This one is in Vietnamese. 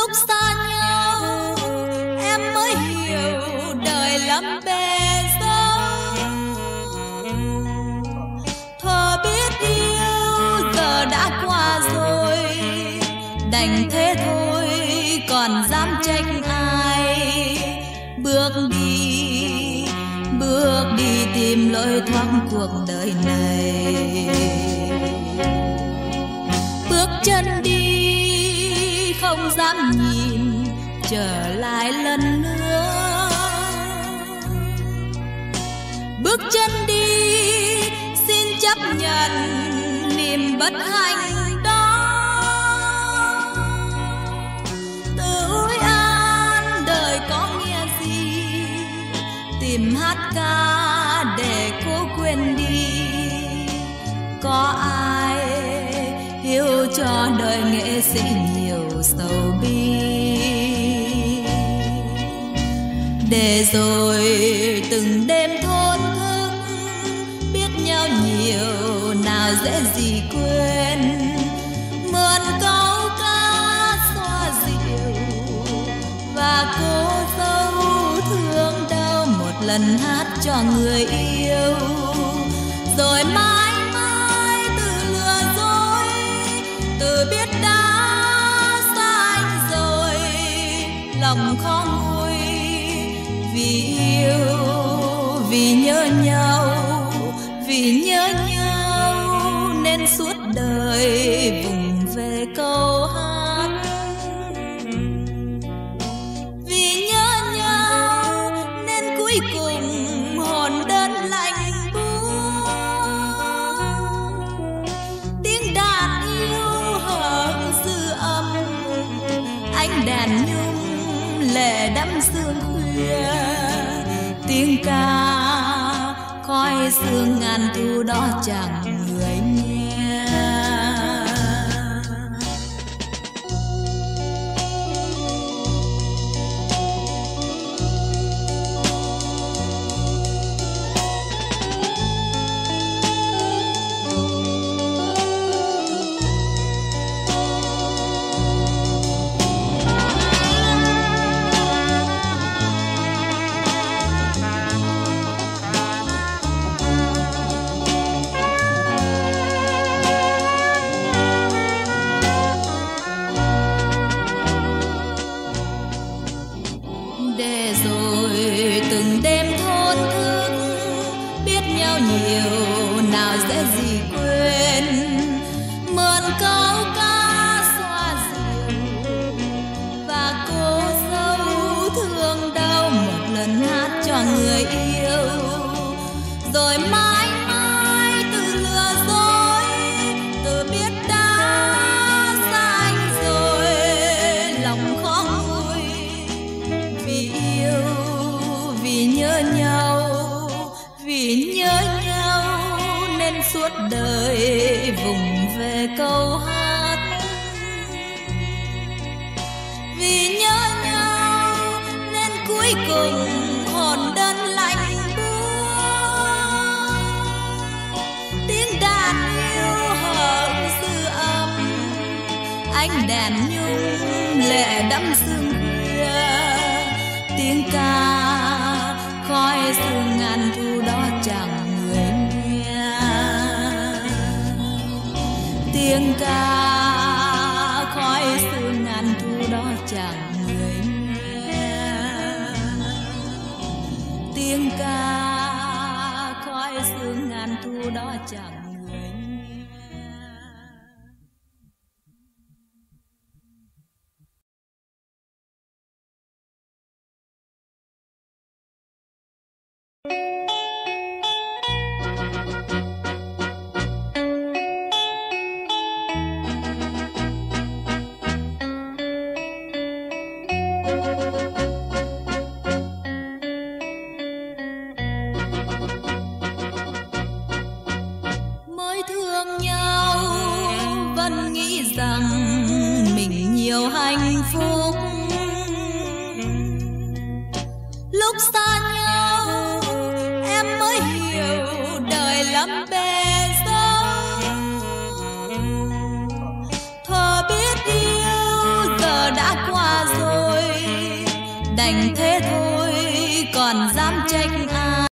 Lúc xa nhau em mới hiểu đời lắm bề dâu. Thơ biết yêu giờ đã qua rồi, đành thế thôi còn dám trách ai. Bước đi tìm lối thoát cuộc đời này. Bước chân đi không dám nhìn trở lại lần nữa. Bước chân đi xin chấp nhận niềm bất hạnh đó. Từ Hội An đời có nghĩa gì, tìm hát ca để cố quên đi. Có ai hiểu cho đời nghệ sĩ nhiều sầu bi, để rồi từng đêm thổn thức biết nhau nhiều nào dễ gì quên. Mượn câu ca xoa dịu và cô dâu thương đau một lần hát cho người yêu. Rồi mãi mãi tự lừa dối, tự biết đã xa anh rồi, lòng khó nguôi. Vì yêu, vì nhớ nhau, vì nhớ nhau nên suốt đời vùng về câu hát. Vì nhớ nhau nên cuối cùng hồn đơn lạnh buốt. Tiếng đàn yêu hờn dư âm, ánh đèn nhung lệ đắm sương khuya. Tiếng ca khói sương ngàn thu đó chẳng người nghe. Để rồi từng đêm thổn thức biết nhau nhiều nào dễ gì quên. Mượn câu ca xoa dịu và cô dâu thương đau một lần hát cho người yêu. Rồi mãi mãi tự lừa dối, tự biết đã xa anh rồi, lòng khó nguôi. Vì yêu, vì nhớ nhau, vì nhớ nhau nên suốt đời vùng về câu hát. Vì nhớ nhau nên cuối cùng hồn đơn lạnh buốt. Tiếng đàn yêu hờn dư âm, ánh đèn nhung lệ đắm sương khuya. Tiếng ca khói sương ngàn thu đó chẳng người nghe. Tiếng ca khói sương ngàn thu đó chẳng người nghe. Tiếng ca khói sương ngàn thu đó chẳng người nghe. Mới thương nhau vẫn nghĩ rằng mình nhiều hạnh phúc. Lúc xa nhau em mới hiểu đời lắm bề dâu. Thơ biết yêu giờ đã qua đành thế thôi còn dám